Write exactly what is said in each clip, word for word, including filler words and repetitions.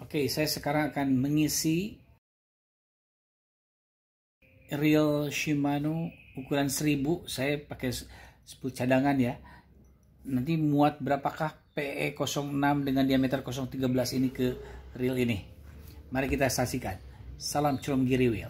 Oke, saya sekarang akan mengisi reel Shimano ukuran seribu. Saya pakai spool cadangan ya. Nanti muat berapakah P E nol enam dengan diameter nol tiga belas ini ke reel ini. Mari kita saksikan. Salam Chonggiri Wheel.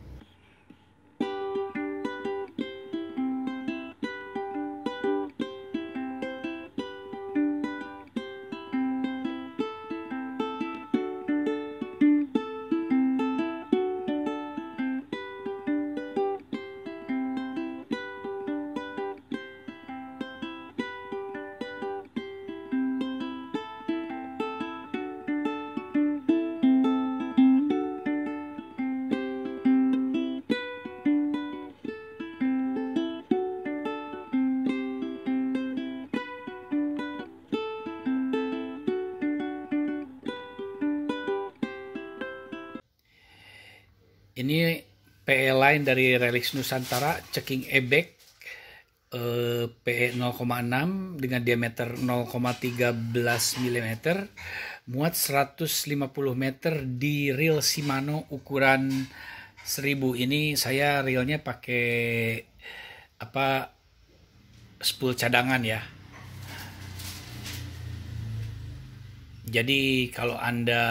Ini P E line dari Relix Nusantara, checking airbag eh, P E nol koma enam dengan diameter nol koma tiga belas milimeter, muat seratus lima puluh meter di reel Shimano ukuran seribu. Ini saya reelnya pakai apa spool cadangan ya. Jadi kalau Anda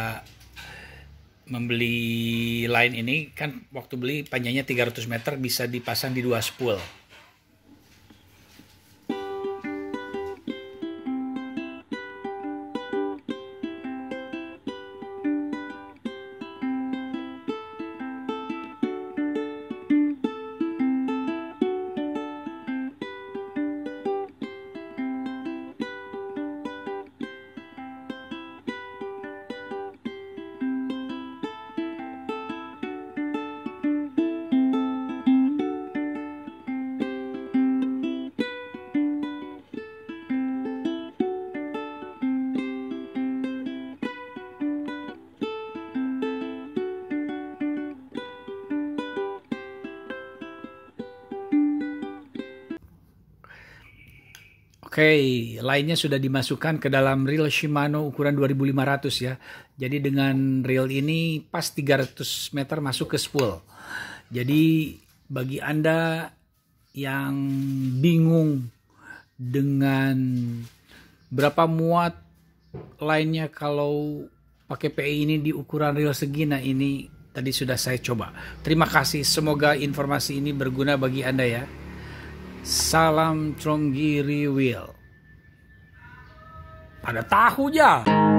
membeli line ini kan waktu beli panjangnya tiga ratus meter, bisa dipasang di dua spool. Oke, lainnya sudah dimasukkan ke dalam reel Shimano ukuran dua ribu lima ratus ya. Jadi dengan reel ini pas tiga ratus meter masuk ke spool. Jadi bagi Anda yang bingung dengan berapa muat lainnya kalau pakai P E ini di ukuran reel segini, nah ini tadi sudah saya coba. Terima kasih, semoga informasi ini berguna bagi Anda ya. Salam Chonggiri Wheel. Pada tahu ya.